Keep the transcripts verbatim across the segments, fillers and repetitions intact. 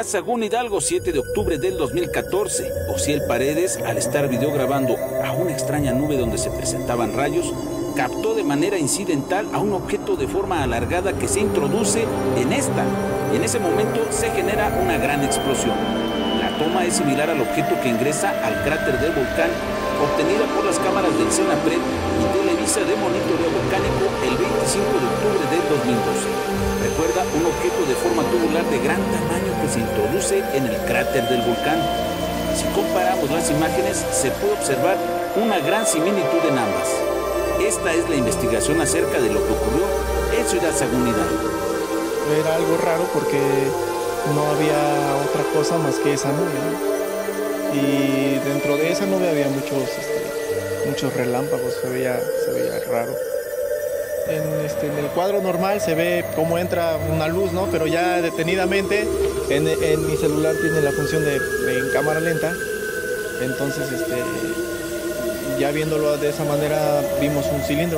era Sahagún, Hidalgo, siete de octubre del dos mil catorce. Osiel Paredes, al estar videograbando a una extraña nube donde se presentaban rayos, captó de manera incidental a un objeto de forma alargada que se introduce en esta. En ese momento se genera una gran explosión. La toma es similar al objeto que ingresa al cráter del volcán, obtenida por las cámaras del CENAPRED y Televisa de monitoreo volcánico el veinticinco de octubre del dos mil doce. Recuerda un objeto de forma tubular de gran tamaño que se introduce en el cráter del volcán. Si comparamos las imágenes, se puede observar una gran similitud en ambas. Esta es la investigación acerca de lo que ocurrió en Ciudad Sahagún, Hidalgo. Era algo raro porque no había otra cosa más que esa nube, ¿no? Y dentro de esa nube había muchos, este, muchos relámpagos, se veía, se veía raro. En, este, en el cuadro normal se ve cómo entra una luz, ¿no? Pero ya detenidamente en, en mi celular tiene la función de, de en cámara lenta. Entonces, este, ya viéndolo de esa manera, vimos un cilindro.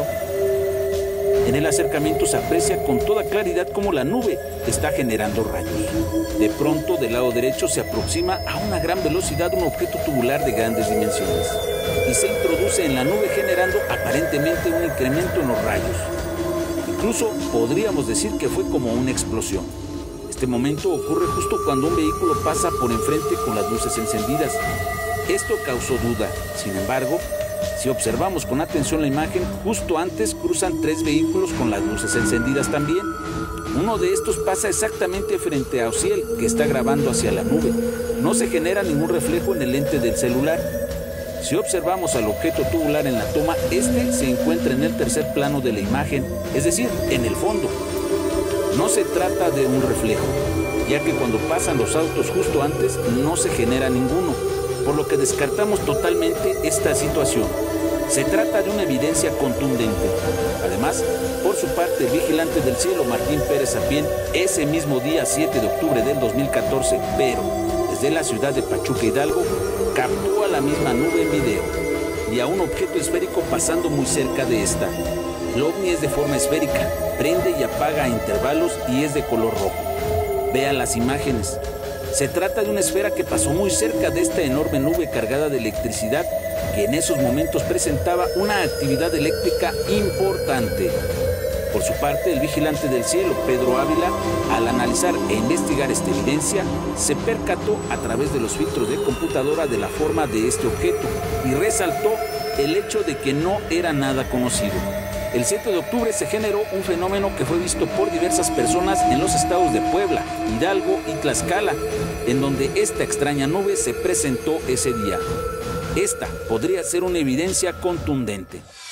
En el acercamiento se aprecia con toda claridad cómo la nube está generando rayos. De pronto, del lado derecho se aproxima a una gran velocidad un objeto tubular de grandes dimensiones y se introduce en la nube generando aparentemente un incremento en los rayos. Incluso podríamos decir que fue como una explosión. Este momento ocurre justo cuando un vehículo pasa por enfrente con las luces encendidas. Esto causó duda. Sin embargo, si observamos con atención la imagen, justo antes cruzan tres vehículos con las luces encendidas también. Uno de estos pasa exactamente frente a Osiel, que está grabando hacia la nube. No se genera ningún reflejo en el lente del celular. Si observamos al objeto tubular en la toma, este se encuentra en el tercer plano de la imagen, es decir, en el fondo. No se trata de un reflejo, ya que cuando pasan los autos justo antes no se genera ninguno, por lo que descartamos totalmente esta situación. Se trata de una evidencia contundente. Además, por su parte, el vigilante del cielo Martín Pérez Sapien, ese mismo día siete de octubre del dos mil catorce, pero desde la ciudad de Pachuca, Hidalgo, captó a la misma nube en video y a un objeto esférico pasando muy cerca de esta. El ovni es de forma esférica, prende y apaga a intervalos y es de color rojo. Vean las imágenes. Se trata de una esfera que pasó muy cerca de esta enorme nube cargada de electricidad que en esos momentos presentaba una actividad eléctrica importante. Por su parte, el vigilante del cielo, Pedro Ávila, al analizar e investigar esta evidencia, se percató a través de los filtros de computadora de la forma de este objeto y resaltó el hecho de que no era nada conocido. El siete de octubre se generó un fenómeno que fue visto por diversas personas en los estados de Puebla, Hidalgo y Tlaxcala, en donde esta extraña nube se presentó ese día. Esta podría ser una evidencia contundente.